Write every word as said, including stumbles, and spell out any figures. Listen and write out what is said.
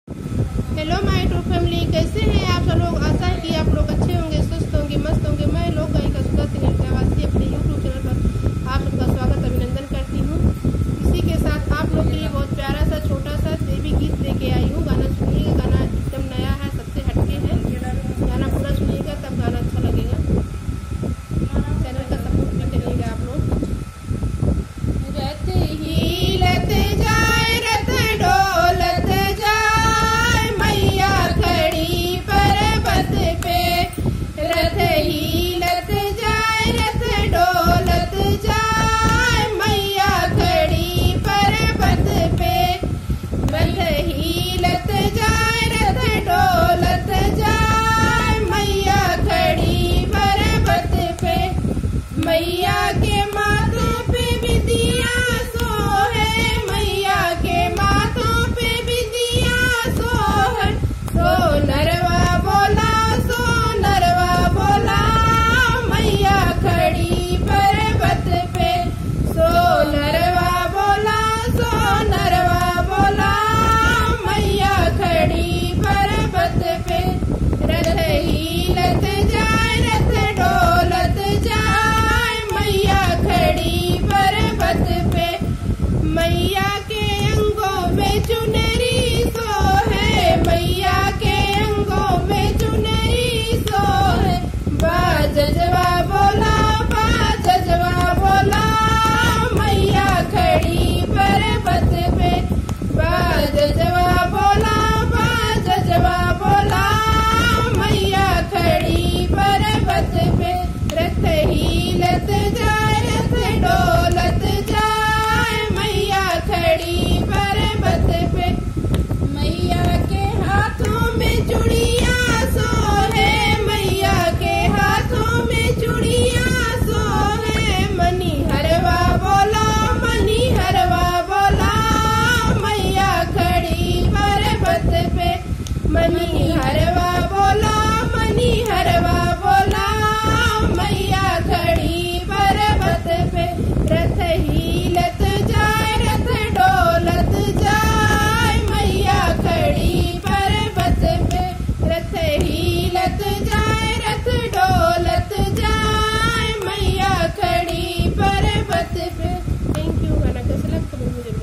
Hello माय true family, कैसे हैं आप सब लोग। आशा है कि आप लोग अच्छे होंगे, स्वस्थ होंगे, मस्त होंगे। मैं लोग गायिका सुधा सिंह निवासी अपने यूट्यूब चैनल पर आप सबका स्वागत अभिनंदन करती हूँ। इसी के साथ आप लोग के लिए बहुत प्यारा सा छोटा सा देवी गीत लेके आई हूँ। गाना सुनिएगा, गाना एकदम नया है, सबसे हटके है। गाना पूरा सुनिएगा तब गाना अच्छा लगेगा। चैनल का सपोर्ट भी करिएगा आप लोग। रहते ही लेते जाए रथ डोलत जाए मैया खड़ी पर्वत पे। रथ ही लत जाए रथ डोलत जाए मैया खड़ी पर्वत पे। रथ ही लत जाए रथ डोलत जाए मैया खड़ी पर्वत पे। मैया के माथों पे विदिया सोहे, मैया के माथों पे विदिया सोहे। सो नरवा बोला, सो नरवा बोला मैया खड़ी पर्वत पे। सो नरवा बोला, सो नरवा बोला मैया खड़ी पर्वत पे। रथ ही लत जाए रथ डोलत जाए मैया खड़ी पर्वत पे। मैया के अंगों में चुनरी सोहे, मैया के अंगों में चुनरी सोहे। बाजवा बोला, बाजवा बोला मैया खड़ी पर्वत पे। बाजवा बोला, बाजवा बोला मैया खड़ी पर्वत पे। रथ ही लत जाए रथ डोलत जाए मैया खड़ी पर्वत पे। मैया के हाथों में चूड़िया सोहे, मैया के हाथों में चूड़िया सोहे। मनी हरवा बोला, मनी हरवा बोला मैया खड़ी पर्वत पे। मनी हरवा बोला, मनी हरवा बोला मैया खड़ी पर्वत पे। रथ ही लत जाए रथ डोलत जाए मैया खड़ी पर्वत पे। रथ ही लत जाए रथ डोलत जाए मैया खड़ी पर्वत पे। Thank you. गाना कैसा लगता है मुझे